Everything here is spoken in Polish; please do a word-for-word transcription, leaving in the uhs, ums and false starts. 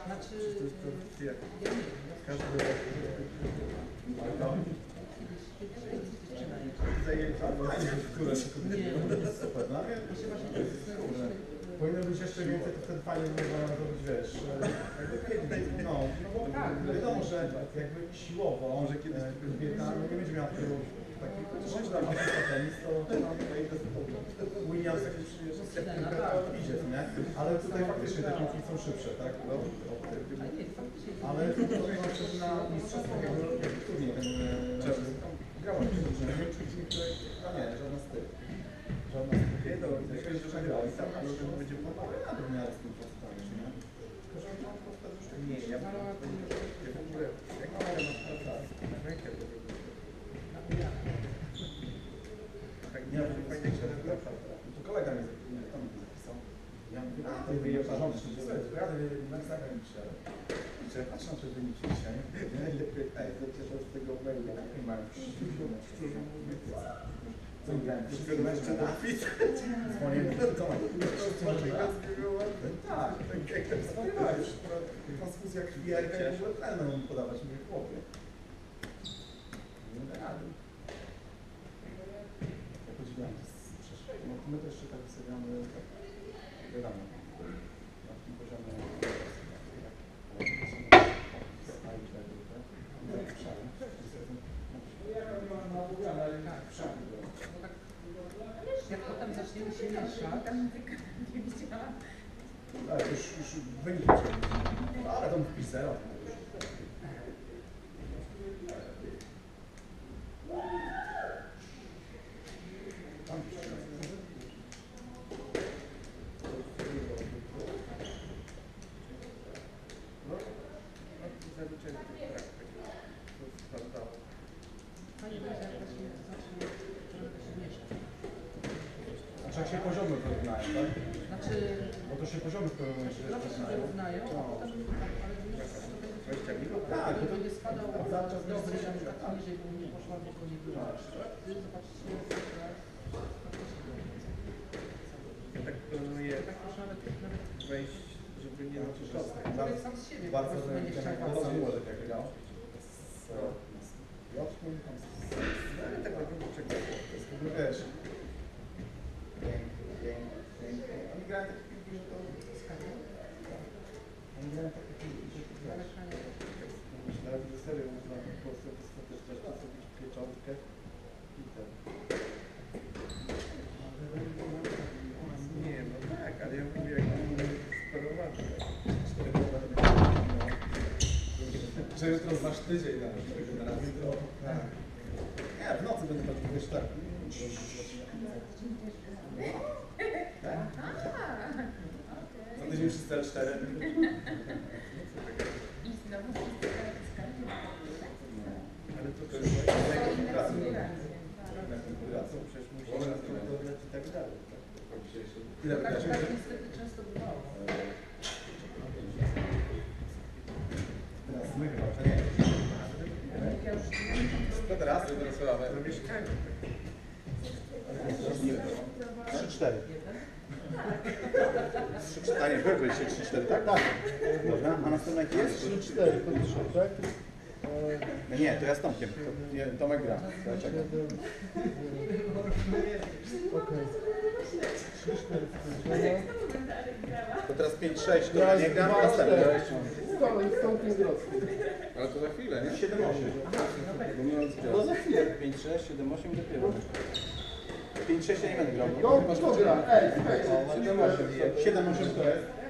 Znaczy, to jest to, jak ja nie wiem. każdy rok. Zajęcia, które się Nie, To jest super, no ale to się właśnie to jest kurde. Powinno być jeszcze więcej, to wtedy fajnie by można zrobić, wiesz, jakby, no, no bo tak, wiadomo, że jakby siłowo, Może kiedyś e, kobieta no nie będzie miała takiego takiego, czy tam na tenis, to Williams jakiś to idzie, nie? Ale tutaj faktycznie te piłki są szybsze, tak? No, Ale nie, faktycznie. ale to powiem wam, że na mistrzostwach jakby jakby turniej ten grała w tym, że nie wiem, czy niektóre, no nie, żadna z tych. Żadna z tych. Nie, no, myślę, że przegrał i tam, ale to będzie pomagał. Ja bym miał z tym postawę, czy nie? Tylko, że on po prostu już Nie, ja bym ja w ogóle, jak to na rękę to by było. Tak, nie, bo fajnie się nazywa. to kolega mi zapisał. zapisał. Ja mówię, a ty wyjeżdżasz, czy ja na Instagram dzisiaj. Czy ja patrzę na te wyniki dzisiaj, nie? Ej, to cieszę z tego maila, nie mają co mi grałem? Wszystkie mecze na dzwonię, co ma? Tak, jak to wspomniałeś, transfuzja krwi, a jak w ogóle tlen będą podawać, mówię, chłopie. Nie da rady. Ja podziwiam, no to my też jeszcze tak wystawiamy, tak, wiadomo, na tym poziomie, Jak potem zaczniemy się mieszać, Nie widziałam. ale to już, już wyniki no, ale to wpis zero. Tam Zaliczenie tych praktyk. To sprawdzało. fajnie będzie, jak właśnie zacznie trochę się mieszać. Znaczy jak się poziomy porównają, tak? Znaczy, Bo to się poziomy w pewnym momencie trochę się wyrównają, a potem, ale już to będzie dwadzieścia minut? Tak, to to będzie spadał a cały czas dobry, będzie na coś przykład niżej, bo nie poszła, bo to nie było. Zobaczcie, Ja tak planuję tak już nawet, nawet wejść, żeby nie na człowiek sam z siebie po bardzo prostu będzie chciał bardzo walczyć. młodych jak grał. Z Piotrkiem, tam z... No ale tak naprawdę czekam. To jest w ogóle, wiesz, pięknie, pięknie, pięknie. Oni grają takie piłki, że to... Oni grają takie piłki, że to wiesz. Myślałem, że serio można po prostu ostatecznie zrobić pieczątkę i ten. Nie, no tak, ale ja mówię jak sparowany. Że jutro znasz tydzień na regeneracji, to... Tak. Nie, w nocy będę chodził, wiesz, tak. Tak? Co tydzień wszyscy L cztery. I znowu wszyscy Ale to też jest pracą, przecież musi nas kontrolować i tak dalej. Ile Tak, wydarzy? tak niestety często bywało. Teraz my chyba, czy nie? Ja już To teraz, teraz sławę. To mieszkanie. trzy cztery. trzy cztery. A nie, wybraliście trzy cztery, tak? Tak. Dobra, a następny jaki jest? trzy cztery, to trzy, tak? No nie, to ja z Tomkiem. To, nie, Tomek gra. To ja czekam. Okej. trzy cztery spojrzenia. To teraz pięć sześć, to ja nie gram, następny. Z Tomkiem Grodzkim. Ale to za chwilę, nie? siedem osiem. No za chwilę. pięć sześć, siedem osiem dopiero. pięć sześć ja nie będę grał. No, kto gra? Ej, słuchajcie. siedem osiem. siedem osiem to jest.